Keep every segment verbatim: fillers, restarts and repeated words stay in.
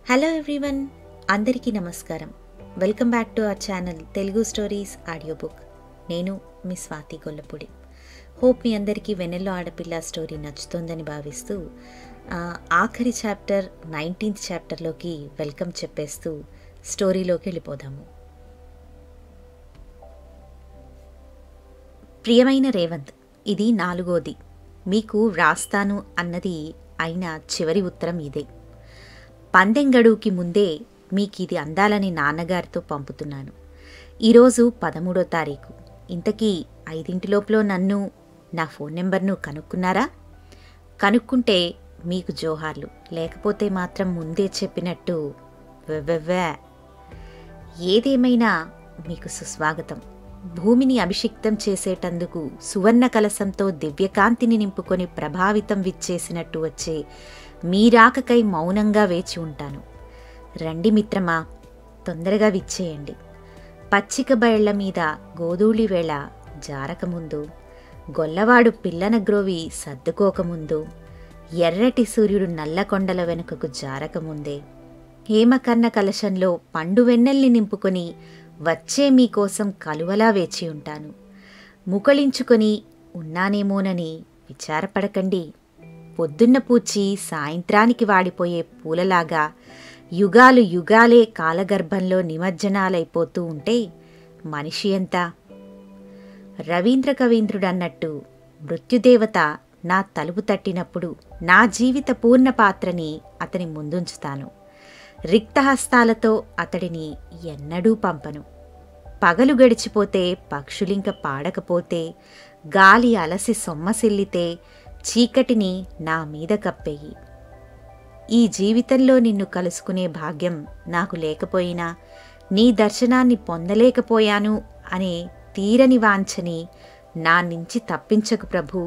Hello everyone, అందరికీ నమస్కారం. Welcome back to our channel Telugu stories audio book. నేను మీ స్వాతి గొల్లపూడి. హోప్ మీ అందరికీ వెన్నెల్లో ఆడపిల్ల స్టోరీ నచ్చుతోందని భావిస్తూ ఆఖరి చాప్టర్ నైన్టీన్త్ చాప్టర్లోకి వెల్కమ్ చెప్పేస్తూ స్టోరీలోకి వెళ్ళిపోదాము. ప్రియమైన రేవంత్, ఇది నాలుగోది మీకు వ్రాస్తాను అన్నది అయిన చివరి ఉత్తరం ఇదే. పందెం గడువుకి ముందే మీకు ఇది అందాలని నాన్నగారితో పంపుతున్నాను. ఈరోజు పదమూడో తారీఖు. ఇంతకీ ఐదింటిలోపులో నన్ను, నా ఫోన్ నెంబర్ను కనుక్కున్నారా? కనుక్కుంటే మీకు జోహార్లు, లేకపోతే మాత్రం ముందే చెప్పినట్టు వెవ్వెవ్వే. ఏదేమైనా మీకు సుస్వాగతం. భూమిని అభిషిక్తం చేసేటందుకు సువర్ణ కలశంతో దివ్యకాంతిని నింపుకొని ప్రభావితం విచ్చేసినట్టు వచ్చే మీరాకకై మౌనంగా వేచి ఉంటాను. రండి మిత్రమా, తొందరగా విచ్చేయండి. పచ్చిక బయళ్ల మీద గోధూళి వేళ జారకముందు, గొల్లవాడు పిల్లన గ్రోవి సర్దుకోకముందు, ఎర్రటి సూర్యుడు నల్లకొండల వెనుకకు జారకముందే, హేమకర్ణ కలశంలో పండు వెన్నెల్ని నింపుకొని వచ్చే మీకోసం కలువలా వేచి ఉంటాను. ముకళించుకొని ఉన్నానేమోనని విచారపడకండి. పొద్దున్న పూచి సాయంత్రానికి వాడిపోయే పూలలాగా యుగాలు యుగాలే కాలగర్భంలో నిమజ్జనాలైపోతూ ఉంటే మనిషి ఎంత? రవీంద్ర కవీంద్రుడన్నట్టు మృత్యుదేవత నా తలుపు తట్టినప్పుడు నా జీవిత పూర్ణ పాత్రని అతని ముందుంచుతాను. రిక్తహస్తాలతో అతడిని ఎన్నడూ పంపను. పగలు గడిచిపోతే, పక్షులింక పాడకపోతే, గాలి అలసి సొమ్మసిల్లితే చీకటిని నా మీద కప్పేయి. ఈ జీవితంలో నిన్ను కలుసుకునే భాగ్యం నాకు లేకపోయినా, నీ దర్శనాన్ని పొందలేకపోయాను అనే తీరని వాంఛని నా నుంచి తప్పించకు ప్రభూ.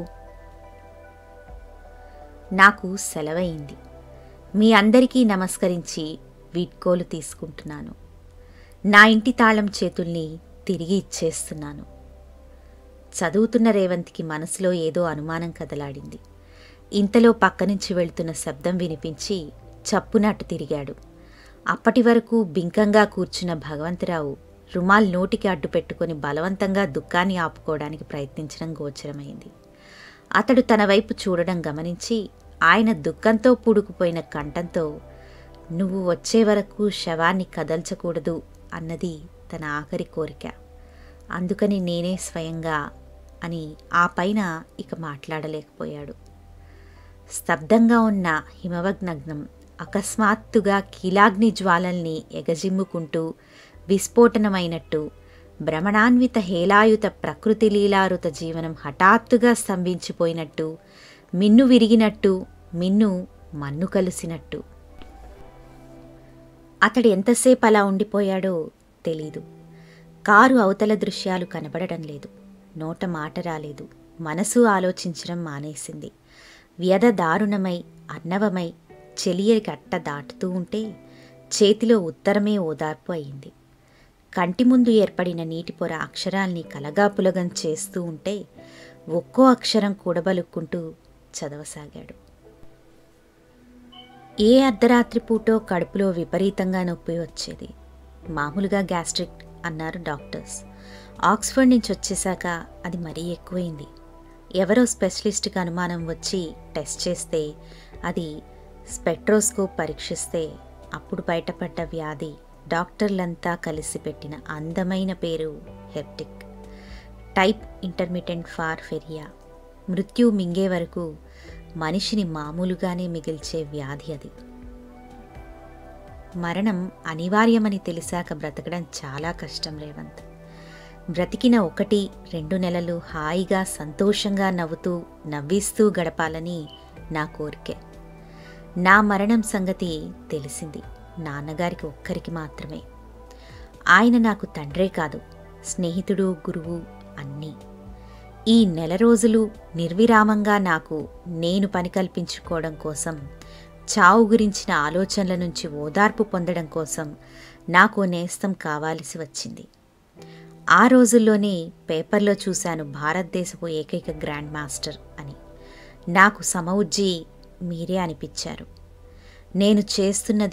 నాకు సెలవయింది. మీ అందరికీ నమస్కరించి వీడ్కోలు తీసుకుంటున్నాను. నా ఇంటి తాళం చేతుల్ని తిరిగి ఇచ్చేస్తున్నాను. చదువుతున్న రేవంత్కి మనసులో ఏదో అనుమానం కదలాడింది. ఇంతలో పక్క నుంచి వెళ్తున్న శబ్దం వినిపించి చప్పునట్టు తిరిగాడు. అప్పటి వరకు బింకంగా కూర్చున్న భగవంతరావు రుమాల్ నోటికి అడ్డు పెట్టుకుని బలవంతంగా దుఃఖాన్ని ఆపుకోవడానికి ప్రయత్నించడం గోచరమైంది. అతడు తన వైపు చూడడం గమనించి ఆయన దుఃఖంతో పూడుకుపోయిన కంఠంతో, నువ్వు వచ్చే వరకు శవాన్ని కదల్చకూడదు అన్నది తన ఆఖరి కోరిక. అందుకని నేనే స్వయంగా అని ఆ పైన ఇక మాట్లాడలేకపోయాడు. స్తబ్దంగా ఉన్న హిమవగ్నగ్నం అకస్మాత్తుగా కీలాగ్ని జ్వాలల్ని ఎగజిమ్ముకుంటూ విస్ఫోటనమైనట్టు, భ్రమణాన్విత హేలాయుత ప్రకృతి లీలారుత జీవనం హఠాత్తుగా స్తంభించిపోయినట్టు, మిన్ను విరిగినట్టు, మిన్ను మన్ను కలిసినట్టు. అతడు ఎంతసేపు అలా ఉండిపోయాడో తెలీదు. కారు అవతల దృశ్యాలు కనబడడం లేదు. నోట మాట రాలేదు. మనసు ఆలోచించడం మానేసింది. వ్యధ దారుణమై అర్ణవమై చెలియ గట్ట దాటుతూ ఉంటే చేతిలో ఉత్తరమే ఓదార్పు అయింది. కంటి ముందు ఏర్పడిన నీటి పొర అక్షరాల్ని కలగాపులగం చేస్తూ ఉంటే ఒక్కో అక్షరం కూడబలుక్కుంటూ చదవసాగాడు. ఏ అర్ధరాత్రి పూటో కడుపులో విపరీతంగా నొప్పి వచ్చేది. మామూలుగా గ్యాస్ట్రిక్ అన్నారు డాక్టర్స్. ఆక్స్ఫర్డ్ నుంచి వచ్చేశాక అది మరీ ఎక్కువైంది. ఎవరో స్పెషలిస్ట్కి అనుమానం వచ్చి టెస్ట్ చేస్తే, అది స్పెక్ట్రోస్కోప్ పరీక్షిస్తే అప్పుడు బయటపడ్డ వ్యాధి డాక్టర్లంతా కలిసి పెట్టిన అందమైన పేరు హెప్టిక్ టైప్ ఇంటర్మిటెంట్ ఫార్ఫెరియా. మృత్యు మింగే వరకు మనిషిని మామూలుగానే మిగిల్చే వ్యాధి అది. మరణం అనివార్యమని తెలిసాక బ్రతకడం చాలా కష్టం రేవంత్. బ్రతికిన ఒకటి రెండు నెలలు హాయిగా సంతోషంగా నవ్వుతూ నవ్విస్తూ గడపాలని నా కోరికే. నా మరణం సంగతి తెలిసింది నాన్నగారికి ఒక్కరికి మాత్రమే. ఆయన నాకు తండ్రే కాదు, స్నేహితుడు, గురువు అన్నీ. ఈ నెల రోజులు నిర్విరామంగా నాకు నేను పని కల్పించుకోవడం కోసం, చావు గురించిన ఆలోచనల నుంచి ఓదార్పు పొందడం కోసం నాకు నేస్తం కావాల్సి వచ్చింది. ఆ రోజుల్లోనే పేపర్లో చూశాను భారతదేశపు ఏకైక గ్రాండ్ మాస్టర్ అని. నాకు సమవుజ్జి మీరే అనిపించారు. నేను చేస్తున్నది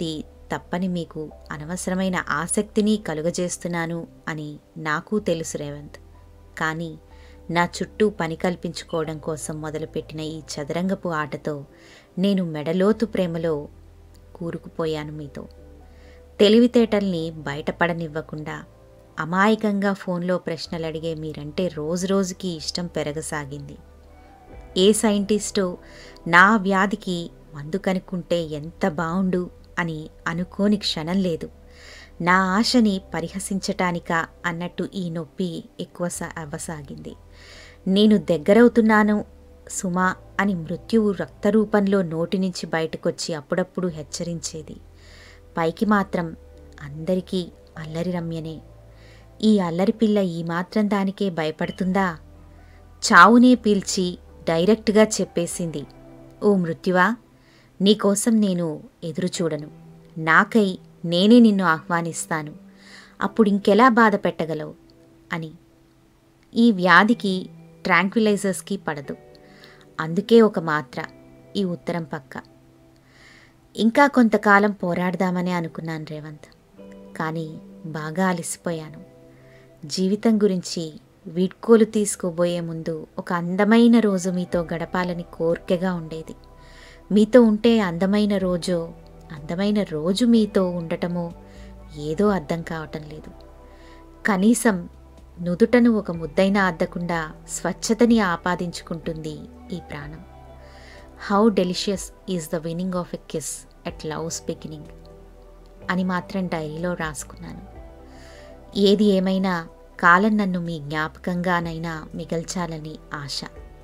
తప్పని మీకు అనవసరమైన ఆసక్తిని కలుగజేస్తున్నాను అని నాకు తెలుసు రేవంత్. కానీ నా చుట్టూ పని కల్పించుకోవడం కోసం మొదలుపెట్టిన ఈ చదరంగపు ఆటతో నేను మెడలోతు ప్రేమలో కూరుకుపోయాను మీతో. తెలివితేటల్ని బయటపడనివ్వకుండా అమాయకంగా ఫోన్లో ప్రశ్నలు అడిగే మీరంటే రోజు రోజుకి ఇష్టం పెరగసాగింది. ఏ సైంటిస్టో నా వ్యాధికి మందు కనుక్కుంటే ఎంత బావుండు అని అనుకోని క్షణం లేదు. నా ఆశని పరిహసించటానికా అన్నట్టు ఈ నొప్పి ఎక్కువ అవ్వసాగింది. నేను దగ్గరవుతున్నాను సుమా అని మృత్యువు రక్తరూపంలో నోటి నుంచి బయటకొచ్చి అప్పుడప్పుడు హెచ్చరించేది. పైకి మాత్రం అందరికీ అల్లరి రమ్యనే. ఈ అల్లరి పిల్ల ఈ మాత్రం దానికే భయపడుతుందా? చావునే పీల్చి డైరెక్ట్గా చెప్పేసింది, ఓ మృత్యువా, నీకోసం నేను ఎదురుచూడను, నాకై నేనే నిన్ను ఆహ్వానిస్తాను, అప్పుడు ఇంకెలా బాధ పెట్టగలవు అని. ఈ వ్యాధికి ట్రాంక్విలైజర్స్కి పడదు, అందుకే ఒక మాత్ర ఈ ఉత్తరం పక్క. ఇంకా కొంతకాలం పోరాడదామనే అనుకున్నాను రేవంత్, కానీ బాగా అలసిపోయాను. జీవితం గురించి వీడ్కోలు తీసుకోబోయే ముందు ఒక అందమైన రోజు మీతో గడపాలని కోరికగా ఉండేది. మీతో ఉంటే అందమైన రోజో అందమైన రోజు మీతో ఉండటమో ఏదో అర్థం కావటం లేదు. కనీసం నుదుటను ఒక ముద్దైనా అద్దకుండా స్వచ్ఛతని ఆపాదించుకుంటుంది ఈ ప్రాణం. How delicious is the winning of a kiss at love's beginning అని మాత్రం డైరీలో రాసుకున్నాను. ఏది ఏమైనా కాలం నన్ను మీ జ్ఞాపకంగానైనా మిగల్చాలని ఆశ.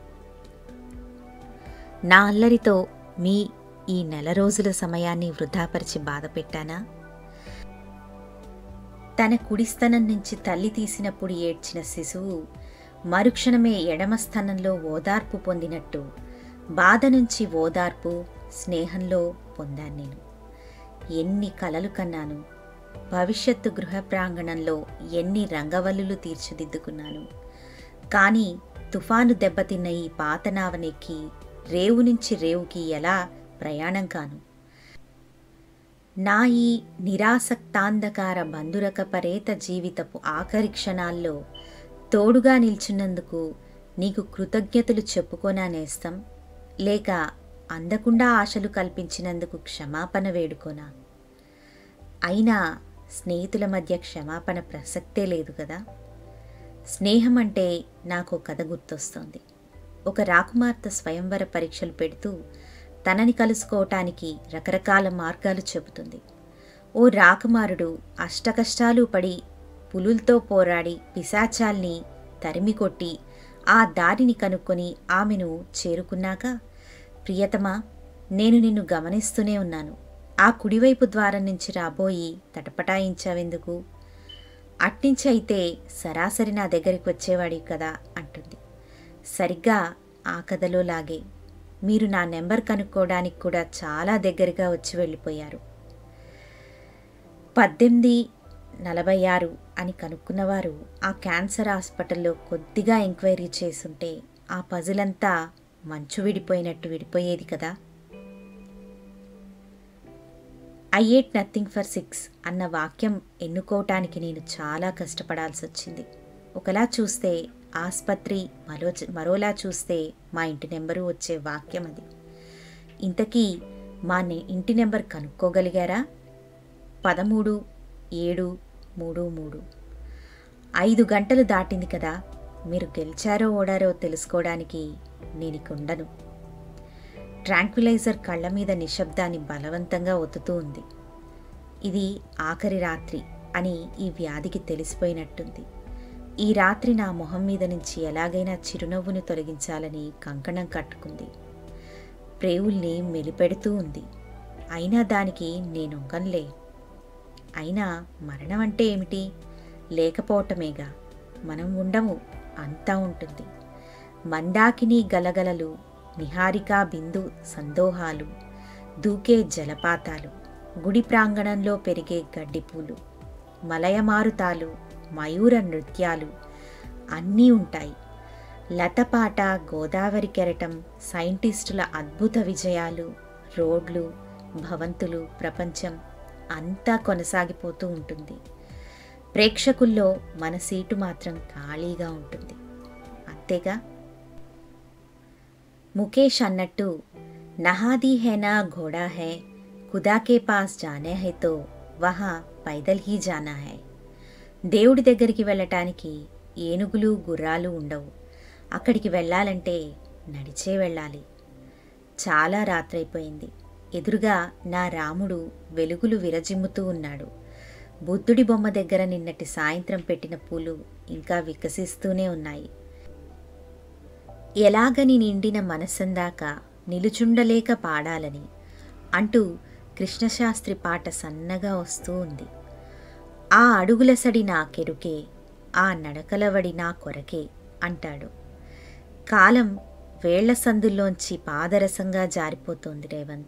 నా అల్లరితో మీ ఈ నెల రోజుల సమయాన్ని వృధాపరిచి బాధ పెట్టానా? తన కుడిస్తనం నుంచి తల్లి తీసినప్పుడు ఏడ్చిన శిశువు మరుక్షణమే ఎడమ స్థానంలో ఓదార్పు పొందినట్టు బాధ నుంచి ఓదార్పు స్నేహంలో పొందాను నేను. ఎన్ని కలలు కన్నాను, భవిష్యత్తు గృహ ప్రాంగణంలో ఎన్ని రంగవల్లులు తీర్చిదిద్దుకున్నాను. కానీ తుఫాను దెబ్బతిన్న ఈ పాత నావనెక్కి రేవు నుంచి రేవుకి ఎలా ప్రయాణం కాను? నా ఈ నిరాసక్తాంధకార బంధురక పరేత జీవితపు ఆఖరి క్షణాల్లో తోడుగా నిల్చున్నందుకు నీకు కృతజ్ఞతలు చెప్పుకోనా నేస్తం, లేక అందకుండా ఆశలు కల్పించినందుకు క్షమాపణ వేడుకోనా? అయినా స్నేహితుల మధ్య క్షమాపణ ప్రసక్తే లేదు కదా. స్నేహం అంటే నాకు కథ గుర్తొస్తోంది. ఒక రాకుమార్తె స్వయంవర పరీక్షలు పెడుతూ తనని కలుసుకోవటానికి రకరకాల మార్గాలు చెబుతుంది. ఓ రాకుమారుడు అష్టకష్టాలు పడి పులులతో పోరాడి పిశాచాల్ని తరిమికొట్టి ఆ దారిని కనుక్కొని ఆమెను చేరుకున్నాక, ప్రియతమా, నేను నిన్ను గమనిస్తూనే ఉన్నాను, ఆ కుడివైపు ద్వారం నుంచి రాబోయి తటపటాయించావెందుకు? అట్నుంచి అయితే సరాసరి నా దగ్గరికి వచ్చేవాడి కదా అంటుంది. సరిగ్గా ఆ కథలో లాగే మీరు నా నెంబర్ కనుక్కోవడానికి కూడా చాలా దగ్గరగా వచ్చి వెళ్ళిపోయారు. పద్దెనిమిది నలభై ఆరు అని కనుక్కున్నవారు ఆ క్యాన్సర్ హాస్పిటల్లో కొద్దిగా ఎంక్వైరీ చేసుంటే ఆ పజిలంతా మంచు విడిపోయినట్టు విడిపోయేది కదా. I ate nothing for six అన్న వాక్యం ఎన్నుకోవటానికి నేను చాలా కష్టపడాల్సి వచ్చింది. ఒకలా చూస్తే ఆస్పత్రి, మరో మరోలా చూస్తే మా ఇంటి నెంబరు వచ్చే వాక్యం అది. ఇంతకీ మా ఇంటి నెంబర్ కనుక్కోగలిగారా? పదమూడు ఏడు మూడు మూడు. ఐదు గంటలు దాటింది కదా, మీరు గెలిచారో ఓడారో తెలుసుకోవడానికి నేను ఇక ఉండను. ట్రాంక్విలైజర్ కళ్ళ మీద నిశ్శబ్దాన్ని బలవంతంగా ఒత్తుతూ ఉంది. ఇది ఆఖరి రాత్రి అని ఈ వ్యాధికి తెలిసిపోయినట్టుంది. ఈ రాత్రి నా మొహం మీద నుంచి ఎలాగైనా చిరునవ్వును తొలగించాలని కంకణం కట్టుకుంది. ప్రేవుల్ని మెలిపెడుతూ ఉంది. అయినా దానికి నేనొంగన్లే. అయినా మరణం అంటే ఏమిటి? లేకపోవటమేగా. మనం ఉండము, అంతా ఉంటుంది. మందాకిని గలగలలు, నిహారికా బిందు సందోహాలు, దూకే జలపాతాలు, గుడి ప్రాంగణంలో పెరిగే గడ్డిపూలు, మలయమారుతాలు, మయూర నృత్యాలు అన్నీ ఉంటాయి. లతపాట, గోదావరి కెరటం, సైంటిస్టుల అద్భుత విజయాలు, రోడ్లు, భవంతులు, ప్రపంచం అంతా కొనసాగిపోతూ ఉంటుంది. ప్రేక్షకుల్లో మన సీటు మాత్రం ఖాళీగా ఉంటుంది. అంతేగా? ముఖేష్ అన్నట్టు నహాదీ హేనా ఘోడా హై, ఖుదాకే పాస్ జానే హై తో వహా పైదల్ హీ జానా హై. దేవుడి దగ్గరికి వెళ్ళటానికి ఏనుగులు గుర్రాలు ఉండవు. అక్కడికి వెళ్ళాలంటే నడిచే వెళ్ళాలి. చాలా రాత్రైపోయింది. ఎదురుగా నా రాముడు వెలుగులు విరజిమ్ముతూ ఉన్నాడు. బుద్ధుడి బొమ్మ దగ్గర నిన్నటి సాయంత్రం పెట్టిన పూలు ఇంకా వికసిస్తూనే ఉన్నాయి. ఎలాగని నిండిన మనసందాక నిలుచుండలేక పాడాలని అంటూ కృష్ణశాస్త్రి పాట సన్నగా వస్తూ ఉంది. ఆ అడుగుల సడి నా కెరుకే, ఆ నడకలవడి నా కొరకే అంటాడు. కాలం వేళ్ల సందుల్లోంచి పాదరసంగా జారిపోతోంది రేవంత్.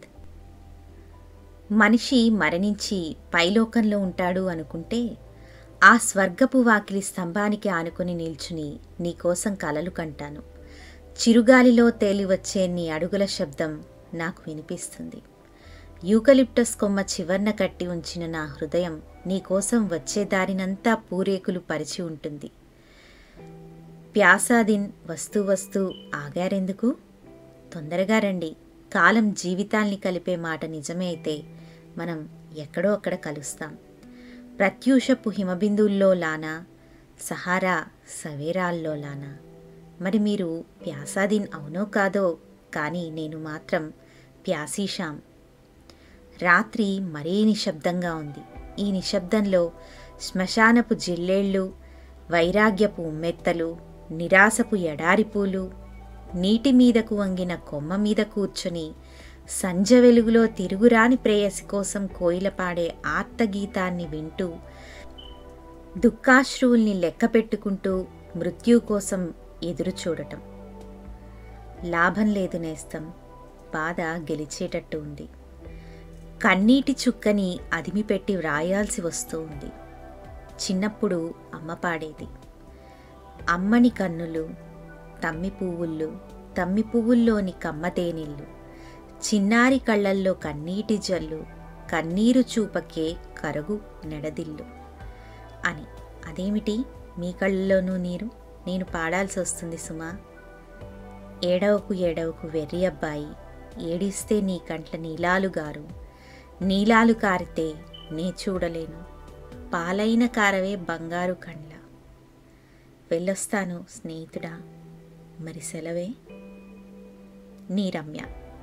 మనిషి మరణించి పైలోకంలో ఉంటాడు అనుకుంటే ఆ స్వర్గపు వాకిలి స్తంభానికి ఆనుకుని నిల్చుని నీకోసం కలలు కంటాను. చిరుగాలిలో తేలివచ్చే నీ అడుగుల శబ్దం నాకు వినిపిస్తుంది. యూకలిప్టస్ కొమ్మ చివర్న కట్టి ఉంచిన నా హృదయం నీకోసం వచ్చే దారినంతా పూరేకులు పరిచి ఉంటుంది. ప్యాసాదిన్ వస్తూ వస్తూ ఆగారెందుకు? తొందరగా రండి. కాలం జీవితాల్ని కలిపే మాట నిజమే అయితే మనం ఎక్కడో అక్కడ కలుస్తాం. ప్రత్యూషపు హిమబిందువుల్లో లానా, సహారా సవేరాల్లో లానా. మరి మీరు ప్యాసాదిన్ అవునో కాదో, కానీ నేను మాత్రం ప్యాసీషాం. రాత్రి మరీ నిశ్శబ్దంగా ఉంది. ఈ నిశ్శబ్దంలో శ్మశానపు జిల్లేళ్ళు, వైరాగ్యపు ఉమ్మెత్తలు, నిరాశపు ఎడారిపూలు, నీటి మీదకు వంగిన కొమ్మ మీద కూర్చొని సంజ వెలుగులో తిరుగురాని ప్రేయసి కోసం కోయిల పాడే ఆర్తగీతాన్ని వింటూ దుఃఖాశ్రువుల్ని లెక్క పెట్టుకుంటూ మృత్యు కోసం ఎదురు చూడటం. లాభం లేదు నేస్తం. బాధ గెలిచేటట్టు ఉంది. కన్నీటి చుక్కని అదిమిపెట్టి వ్రాయాల్సి వస్తూ ఉంది. చిన్నప్పుడు అమ్మ పాడేది. అమ్మని కన్నులు తమ్మి పువ్వుళ్ళు, తమ్మి పువ్వుల్లోని కమ్మతేనిళ్ళు, చిన్నారి కళ్ళల్లో కన్నీటి జల్లు, కన్నీరు చూపకే కరుగు నెడదిల్లు అని. అదేమిటి మీ కళ్ళల్లోనూ నీరు? నేను పాడాల్సి వస్తుంది సుమా. ఏడవకు ఏడవకు వెర్రి అబ్బాయి, ఏడిస్తే నీ కంట్ల నీలాలు గారు, నీలాలు కారితే నే చూడలేను, పాలైన కారవే బంగారు కండ్ల. వెళ్ళొస్తాను స్నేహితుడా, మరి సెలవే. నీ రమ్య.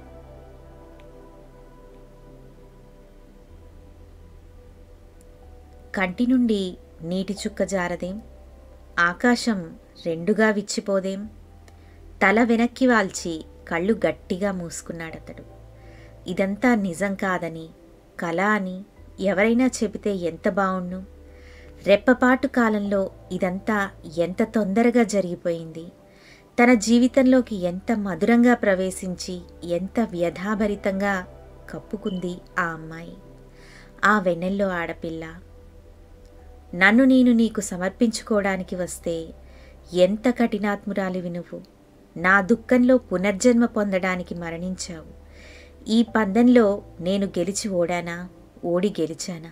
కంటి నుండి నీటి చుక్క జారదేం, ఆకాశం రెండుగా విచ్చిపోదేం. తల వెనక్కి వాల్చి కళ్ళు గట్టిగా మూసుకున్నాడతడు. ఇదంతా నిజం కాదని, కళ అని ఎవరైనా చెబితే ఎంత బావుణ్ణు. రెప్పపాటు కాలంలో ఇదంతా ఎంత తొందరగా జరిగిపోయింది. తన జీవితంలోకి ఎంత మధురంగా ప్రవేశించి ఎంత వ్యధాభరితంగా కప్పుకుంది ఆ అమ్మాయి, ఆ వెన్నెల్లో ఆడపిల్ల. నన్ను నేను నీకు సమర్పించుకోవడానికి వస్తే ఎంత కఠినాత్మురాలివి నువ్వు. నా దుఃఖంలో పునర్జన్మ పొందడానికి మరణించావు. ఈ పందెంలో నేను గెలిచి ఓడానా, ఓడి గెలిచానా?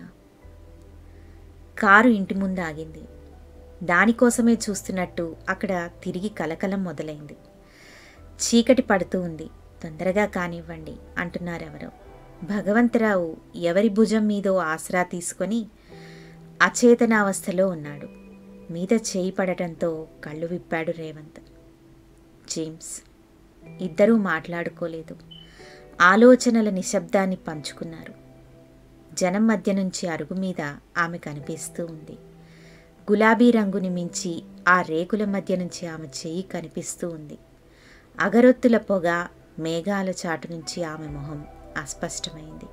కారు ఇంటి ముందు ఆగింది. దానికోసమే చూస్తున్నట్టు అక్కడ తిరిగి కలకలం మొదలైంది. చీకటి పడుతూ ఉంది. తొందరగా కానివ్వండి అంటున్నారెవరో. భగవంతరావు ఎవరి భుజం మీదో ఆసరా తీసుకొని అచేతనావస్థలో ఉన్నాడు. మీద చేయి పడటంతో కళ్ళు విప్పాడు రేవంత్. జేమ్స్. ఇద్దరూ మాట్లాడుకోలేదు. ఆలోచనల నిశ్శబ్దాన్ని పంచుకున్నారు. జనం మధ్య నుంచి అరుగు మీద ఆమె కనిపిస్తూ ఉంది. గులాబీ రంగుని మించి ఆ రేకుల మధ్య నుంచి ఆమె చెయ్యి కనిపిస్తూ ఉంది. అగరొత్తుల పొగ, మేఘాల చాటు నుంచి ఆమె మొహం అస్పష్టమైంది.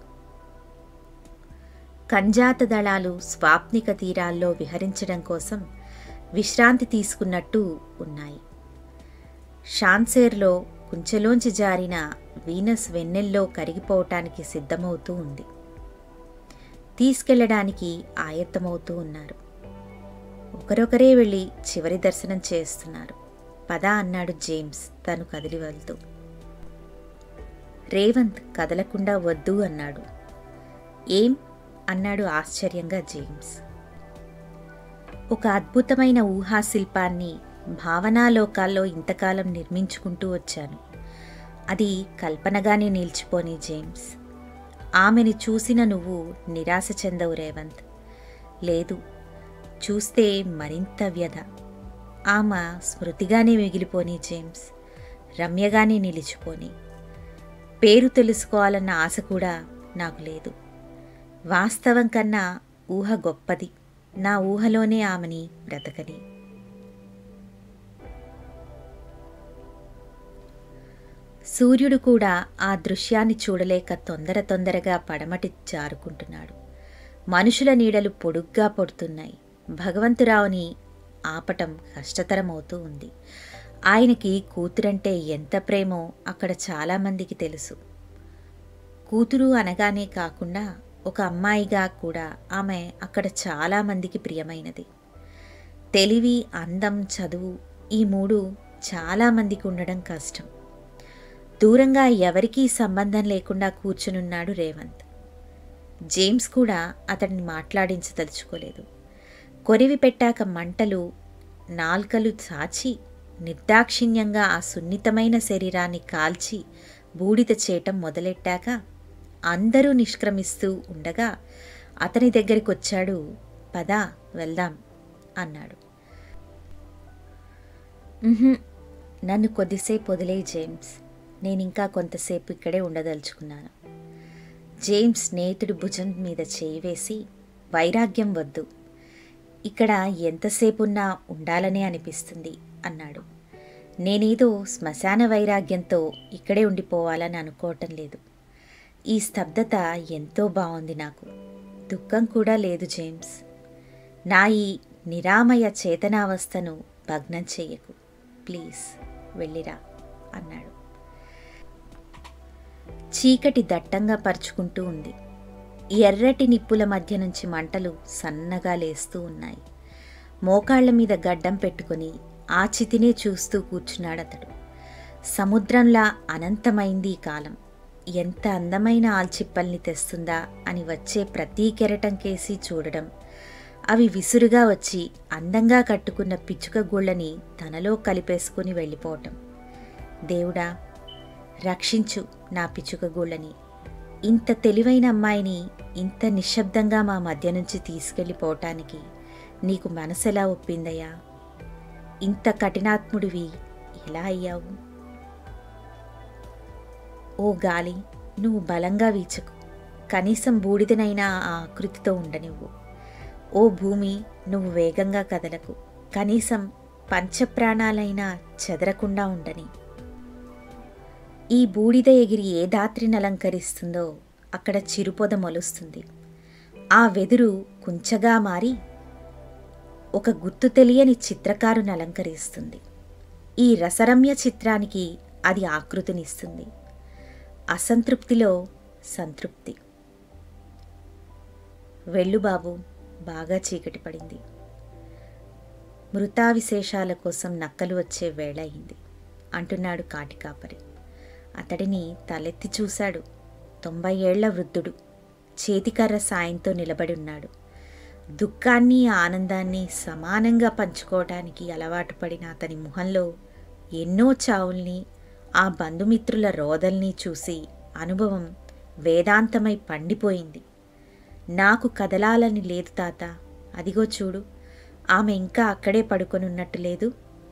కంజాత దళాలు స్వాప్నిక తీరాల్లో విహరించడం కోసం విశ్రాంతి తీసుకున్నట్టు ఉన్నాయి. షాన్సేర్లో కుంచెలోంచి జారిన వీనస్ వెన్నెల్లో కరిగిపోవటానికి సిద్ధమవుతూ ఉంది. తీసుకెళ్లడానికి ఆయత్తమవుతూ ఉన్నారు. ఒకరొకరే వెళ్ళి చివరి దర్శనం చేస్తున్నారు. పద అన్నాడు జేమ్స్ తను కదిలి వెళ్తూ. రేవంత్ కదలకుండా వద్దు అన్నాడు. ఏం అన్నాడు ఆశ్చర్యంగా జేమ్స్. ఒక అద్భుతమైన ఊహాశిల్పాన్ని భావనాలోకాల్లో ఇంతకాలం నిర్మించుకుంటూ వచ్చాను. అది కల్పనగానే నిలిచిపోని జేమ్స్. ఆమెని చూసిన నువ్వు నిరాశ చెందవు రేవంత్. లేదు, చూస్తే మరింత వ్యధ. ఆమె స్మృతిగానే మిగిలిపోని జేమ్స్, రమ్యగానే నిలిచిపోని. పేరు తెలుసుకోవాలన్న ఆశ కూడా నాకు లేదు. వాస్తవం కన్నా ఊహ గొప్పది. నా ఊహలోనే ఆమెని బ్రతకని. సూర్యుడు కూడా ఆ దృశ్యాన్ని చూడలేక తొందర తొందరగా పడమటి జారుకుంటున్నాడు. మనుషుల నీడలు పొడుగ్గా పడుతున్నాయి. భగవంతురావుని ఆపటం కష్టతరమవుతూ ఉంది. ఆయనకి కూతురంటే ఎంత ప్రేమో అక్కడ చాలామందికి తెలుసు. కూతురు అనగానే కాకుండా ఒక అమ్మాయిగా కూడా ఆమె అక్కడ చాలామందికి ప్రియమైనది. తెలివి, అందం, చదువు ఈ మూడు చాలామందికి ఉండడం కష్టం. దూరంగా ఎవరికీ సంబంధం లేకుండా కూర్చునున్నాడు రేవంత్. జేమ్స్ కూడా అతడిని మాట్లాడించదలుచుకోలేదు. కొరివి పెట్టాక మంటలు నాల్కలు చాచి నిర్దాక్షిణ్యంగా ఆ సున్నితమైన శరీరాన్ని కాల్చి బూడిద చేయటం మొదలెట్టాక అందరూ నిష్క్రమిస్తూ ఉండగా అతని దగ్గరికొచ్చాడు. పదా వెళ్దాం అన్నాడు. నన్ను కొద్దిసేపు వదిలే జేమ్స్, నేనింకా కొంతసేపు ఇక్కడే ఉండదలుచుకున్నాను. జేమ్స్ స్నేహితుడి భుజం మీద చేయి వేసి, వైరాగ్యం వద్దు, ఇక్కడ ఎంతసేపున్నా ఉండాలనే అనిపిస్తుంది అన్నాడు. నేనేదో శ్మశాన వైరాగ్యంతో ఇక్కడే ఉండిపోవాలని అనుకోవటం లేదు. ఈ స్తబ్దత ఎంతో బాగుంది నాకు. దుఃఖం కూడా లేదు జేమ్స్. నా ఈ నిరామయ చేతనావస్థను భగ్నం చెయ్యకు, ప్లీజ్ వెళ్ళిరా అన్నాడు. చీకటి దట్టంగా పరుచుకుంటూ ఉంది. ఎర్రటి నిప్పుల మధ్య నుంచి మంటలు సన్నగా లేస్తూ ఉన్నాయి. మోకాళ్ల మీద గడ్డం పెట్టుకుని ఆ చితినే చూస్తూ కూర్చున్నాడతడు. సముద్రంలా అనంతమైంది ఈ కాలం. ఎంత అందమైన ఆల్చిప్పల్ని తెస్తుందా అని వచ్చే ప్రతీ కెరటం కేసి చూడడం, అవి విసురుగా వచ్చి అందంగా కట్టుకున్న పిచ్చుక గూళ్ళని తనలో కలిపేసుకుని వెళ్ళిపోవటం. దేవుడా, రక్షించు నా పిచ్చుక గూళ్ళని. ఇంత తెలివైన అమ్మాయిని ఇంత నిశ్శబ్దంగా మా మధ్య నుంచి తీసుకెళ్ళిపోవటానికి నీకు మనసెలా ఒప్పిందయ్యా? ఇంత కఠినాత్ముడివి ఎలా అయ్యావు? ఓ గాలి, నువ్వు బలంగా వీచకు, కనీసం బూడిదనైనా ఆ ఆకృతితో ఉండనివ్వు. ఓ భూమి, నువ్వు వేగంగా కదలకు, కనీసం పంచప్రాణాలైనా చెదరకుండా ఉండని. ఈ బూడిద ఎగిరి ఏ దాత్రిని అలంకరిస్తుందో అక్కడ చిరుపొద మొలుస్తుంది. ఆ వెదురు కుంచగా మారి ఒక గుర్తు తెలియని చిత్రకారుని అలంకరిస్తుంది. ఈ రసరమ్య చిత్రానికి అది ఆకృతినిస్తుంది. అసంతృప్తిలో సంతృప్తి. వెళ్ళు బాబు, బాగా చీకటి పడింది. మృతావిశేషాల కోసం నక్కలు వచ్చే వేళ అయింది అంటున్నాడు కాటికాపరి. అతడిని తలెత్తి చూశాడు. తొంభై ఏళ్ల వృద్ధుడు చేతికర్ర సాయంతో నిలబడి ఉన్నాడు. దుఃఖాన్ని ఆనందాన్ని సమానంగా పంచుకోవటానికి అలవాటు పడిన అతని ముఖంలో ఎన్నో చావుల్ని, ఆ బంధుమిత్రుల రోదల్ని చూసి అనుభవం వేదాంతమై పండిపోయింది. నాకు కదలాలని లేదు తాత, అదిగో చూడు, ఆమె ఇంకా అక్కడే పడుకొనున్నట్టు లేదు.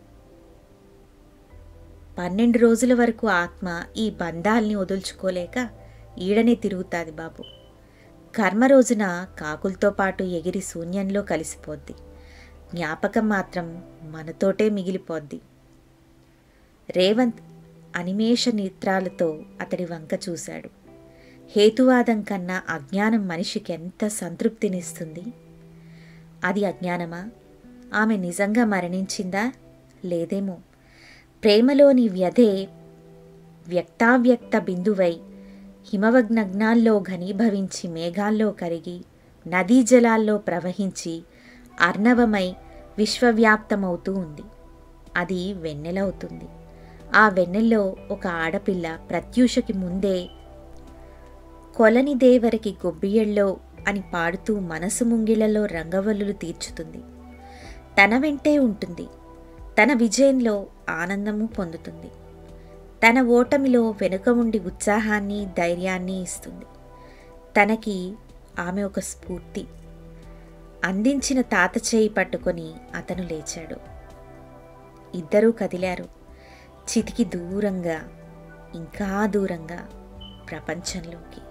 పన్నెండు రోజుల వరకు ఆత్మ ఈ బంధాల్ని వదుల్చుకోలేక ఈడనే తిరుగుతాది బాబు. కర్మ రోజున కాకులతో పాటు ఎగిరి శూన్యంలో కలిసిపోద్ది. జ్ఞాపకం మాత్రం మనతోటే మిగిలిపోద్ది. రేవంత్ అనిమేష నేత్రాలతో అతడి వంక చూశాడు. హేతువాదం కన్నా అజ్ఞానం మనిషికి ఎంత సంతృప్తినిస్తుంది. అది అజ్ఞానమా? ఆమె నిజంగా మరణించిందా? లేదేమో. ప్రేమలోని వ్యధే వ్యక్తావ్యక్త బిందువై హిమవగ్నగ్నాల్లో ఘనీభవించి మేఘాల్లో కరిగి నదీ జలాల్లో ప్రవహించి అర్ణవమై విశ్వవ్యాప్తమవుతూ ఉంది. అది వెన్నెలవుతుంది. ఆ వెన్నెల్లో ఒక ఆడపిల్ల ప్రత్యూషకి ముందే కొలని దేవరికి గొబ్బియళ్ళో అని పాడుతూ మనసు ముంగిళ్లలో రంగవల్లులు తీర్చుతుంది. తన వెంటే ఉంటుంది. తన విజయంలో ఆనందము పొందుతుంది. తన ఓటమిలో వెనుక ఉండి ఉత్సాహాన్ని, ధైర్యాన్ని ఇస్తుంది. తనకి ఆమె ఒక స్ఫూర్తి. అందించిన తాత చేయి పట్టుకొని అతను లేచాడు. ఇద్దరూ కదిలారు. చితికి దూరంగా, ఇంకా దూరంగా ప్రపంచంలోకి.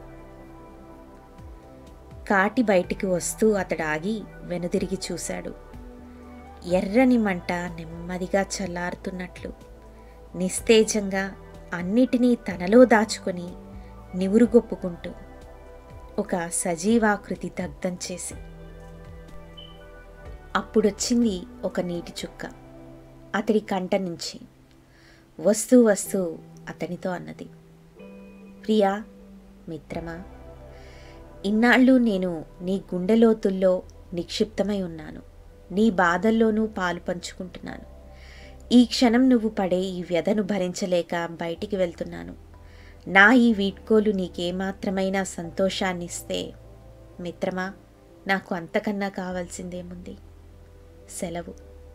కాటి బయటికి వస్తూ అతడు ఆగి వెనుదిరిగి చూశాడు. ఎర్రని మంట నెమ్మదిగా చల్లారుతున్నట్లు, నిస్తేజంగా అన్నిటినీ తనలో దాచుకొని నివురుగొప్పుకుంటూ ఒక సజీవాకృతి దగ్ధం చేసి. అప్పుడొచ్చింది ఒక నీటి చుక్క అతడి కంట నుంచి. వస్తూ వస్తూ అతనితో అన్నది, ప్రియా, మిత్రమా, ఇన్నాళ్ళు నేను నీ గుండెలోతుల్లో నిక్షిప్తమై ఉన్నాను. నీ బాధల్లోనూ పాలు పంచుకుంటున్నాను. ఈ క్షణం నువ్వు పడే ఈ వ్యధను భరించలేక బయటికి వెళ్తున్నాను. నా ఈ వీడ్కోలు నీకేమాత్రమైనా సంతోషాన్ని ఇస్తే, మిత్రమా, నాకు అంతకన్నా కావాల్సిందేముంది? సెలవు.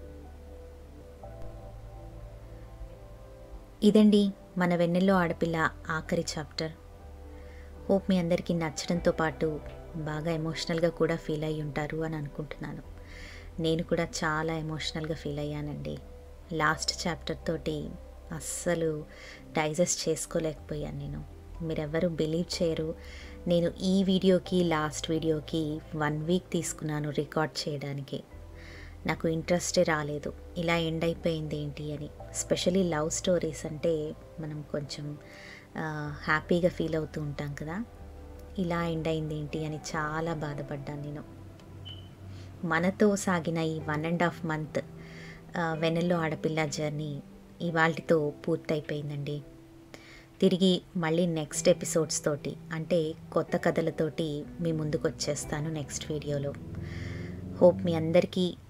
ఇదండి మన వెన్నెల్లో ఆడపిల్ల ఆఖరి చాప్టర్. హోప్ మీ అందరికీ నచ్చడంతో పాటు బాగా ఎమోషనల్గా కూడా ఫీల్ అయ్యి ఉంటారు అని అనుకుంటున్నాను. నేను కూడా చాలా ఎమోషనల్గా ఫీల్ అయ్యానండి. లాస్ట్ చాప్టర్ తోటి అస్సలు డైజెస్ట్ చేసుకోలేకపోయాను నేను. మీరెవ్వరూ బిలీవ్ చేయరు, నేను ఈ వీడియోకి లాస్ట్ వీడియోకి వన్ వీక్ తీసుకున్నాను రికార్డ్ చేయడానికి. నాకు ఇంట్రెస్టే రాలేదు, ఇలా ఎండ్ అయిపోయింది ఏంటి అని. స్పెషలీ లవ్ స్టోరీస్ అంటే మనం కొంచెం హ్యాపీగా ఫీల్ అవుతూ ఉంటాం కదా, ఇలా ఎండ్ అయింది ఏంటి అని చాలా బాధపడ్డాను నేను. మనతో సాగిన ఈ వన్ అండ్ హాఫ్ మంత్ వెన్నెల్లో ఆడపిల్ల జర్నీ ఇవాళతో పూర్తయిపోయిందండి. తిరిగి మళ్ళీ నెక్స్ట్ ఎపిసోడ్స్ తోటి, అంటే కొత్త కథలతోటి మీ ముందుకు వచ్చేస్తాను నెక్స్ట్ వీడియోలో. హోప్ మీ అందరికీ